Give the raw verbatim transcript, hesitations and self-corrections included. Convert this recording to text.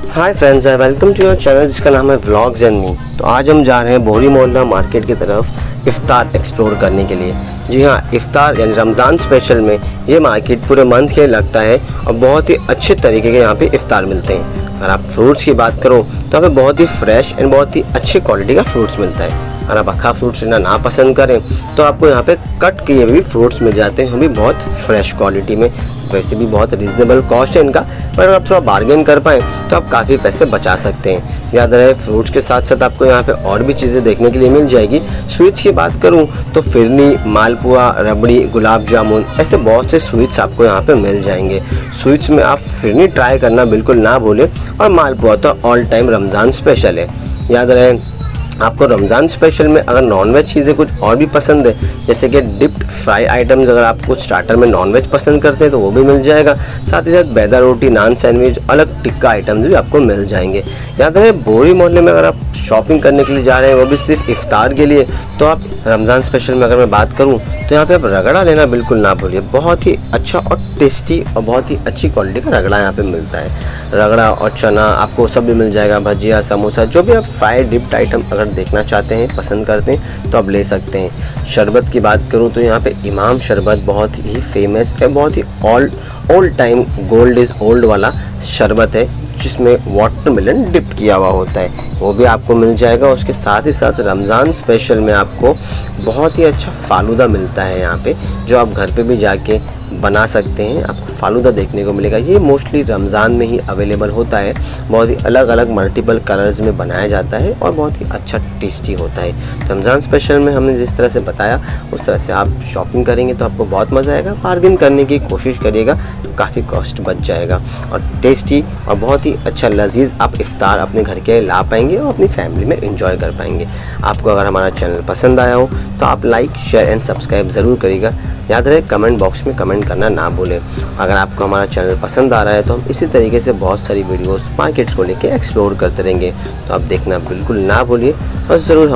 Hi friends, I welcome to your channel जिसका नाम है व्लॉग्स एंड मी। तो आज हम जा रहे हैं बोरी मोहल्ला मार्केट की तरफ इफ्तार एक्सप्लोर करने के लिए। जी हाँ, इफ्तार यानी रमज़ान स्पेशल में ये मार्केट पूरे मंथ के लिए लगता है और बहुत ही अच्छे तरीके के यहाँ पे इफ्तार मिलते हैं। अगर आप फ्रूट्स की बात करो तो यहाँ पे बहुत ही फ्रेश एंड बहुत ही अच्छी क्वालिटी का फ्रूट्स मिलता है। अगर आप अक्खा फ्रूट्स लेना ना पसंद करें तो आपको यहाँ पे कट किए भी फ्रूट्स मिल जाते हैं, वो भी बहुत फ्रेश क्वालिटी में। वैसे भी बहुत रीज़नेबल कॉस्ट है इनका, पर अगर आप थोड़ा बार्गेन कर पाएँ तो आप काफ़ी पैसे बचा सकते हैं। याद रहे, फ्रूट्स के साथ साथ आपको यहाँ पे और भी चीज़ें देखने के लिए मिल जाएगी। स्वीट्स की बात करूँ तो फिरनी, मालपुआ, रबड़ी, गुलाब जामुन, ऐसे बहुत से स्वीट्स आपको यहाँ पे मिल जाएंगे। स्वीट्स में आप फिरनी ट्राई करना बिल्कुल ना भूलें, और मालपुआ तो ऑल टाइम रमज़ान स्पेशल है। याद रहे, आपको रमज़ान स्पेशल में अगर नॉनवेज चीज़ें कुछ और भी पसंद है, जैसे कि डिप्ड फ्राई आइटम्स, अगर आप कुछ स्टार्टर में नॉनवेज पसंद करते हैं तो वो भी मिल जाएगा। साथ ही साथ बैदा रोटी, नान सैंडविच, अलग टिक्का आइटम्स भी आपको मिल जाएंगे। याद रहे, बोरी मोहल्ले में अगर आप शॉपिंग करने के लिए जा रहे हैं, वो भी सिर्फ इफ्तार के लिए, तो आप रमज़ान स्पेशल में अगर मैं बात करूँ तो यहाँ पे आप रगड़ा लेना बिल्कुल ना भूलिए। बहुत ही अच्छा और टेस्टी और बहुत ही अच्छी क्वालिटी का रगड़ा यहाँ पे मिलता है। रगड़ा और चना आपको सब भी मिल जाएगा, भजिया, समोसा, जो भी आप फ्राइड डिप्ड आइटम अगर देखना चाहते हैं, पसंद करते हैं तो आप ले सकते हैं। शरबत की बात करूँ तो यहाँ पे इमाम शरबत बहुत ही फेमस है, बहुत ही all all time gold is old वाला शरबत है, जिसमें वाटरमेलन डिप्ट किया हुआ होता है, वो भी आपको मिल जाएगा। उसके साथ ही साथ रमज़ान स्पेशल में आपको बहुत ही अच्छा फालूदा मिलता है यहाँ पे, जो आप घर पे भी जाके बना सकते हैं। आपको फालूदा देखने को मिलेगा। ये मोस्टली रमज़ान में ही अवेलेबल होता है। बहुत ही अलग अलग मल्टीपल कलर्स में बनाया जाता है और बहुत ही अच्छा टेस्टी होता है। रमज़ान स्पेशल में हमने जिस तरह से बताया उस तरह से आप शॉपिंग करेंगे तो आपको बहुत मज़ा आएगा। बार्गेन करने की कोशिश करिएगा तो काफ़ी कॉस्ट बच जाएगा, और टेस्टी और बहुत ही अच्छा लजीज आप इफ्तार अपने घर के ला पाएंगे और अपनी फैमिली में एंजॉय कर पाएंगे। आपको अगर हमारा चैनल पसंद आया हो तो आप लाइक, शेयर एंड सब्सक्राइब ज़रूर करिएगा। याद रहे, कमेंट बॉक्स में कमेंट करना ना भूलें। अगर आपको हमारा चैनल पसंद आ रहा है तो हम इसी तरीके से बहुत सारी वीडियोस मार्केट्स को लेके एक्सप्लोर करते रहेंगे, तो आप देखना बिल्कुल ना भूलिए और ज़रूर